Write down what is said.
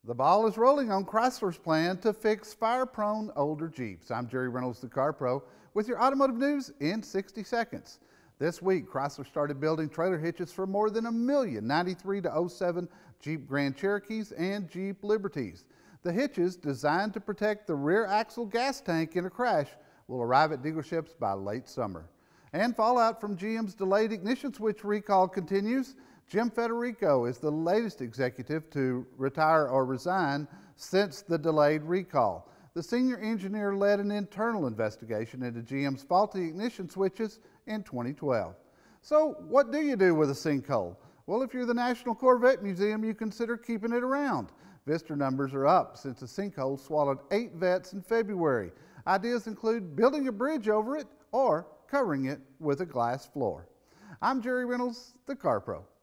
The ball is rolling on Chrysler's plan to fix fire-prone older Jeeps. I'm Jerry Reynolds, the Car Pro, with your automotive news in 60 seconds. This week, Chrysler started building trailer hitches for more than 1 million 93 to 07 Jeep Grand Cherokees and Jeep Liberties. The hitches, designed to protect the rear axle gas tank in a crash, will arrive at dealerships by late summer. And fallout from GM's delayed ignition switch recall continues. Jim Federico is the latest executive to retire or resign since the delayed recall. The senior engineer led an internal investigation into GM's faulty ignition switches in 2012. So what do you do with a sinkhole? Well, if you're the National Corvette Museum, you consider keeping it around. Visitor numbers are up since a sinkhole swallowed 8 vets in February. Ideas include building a bridge over it or covering it with a glass floor. I'm Jerry Reynolds, the Car Pro.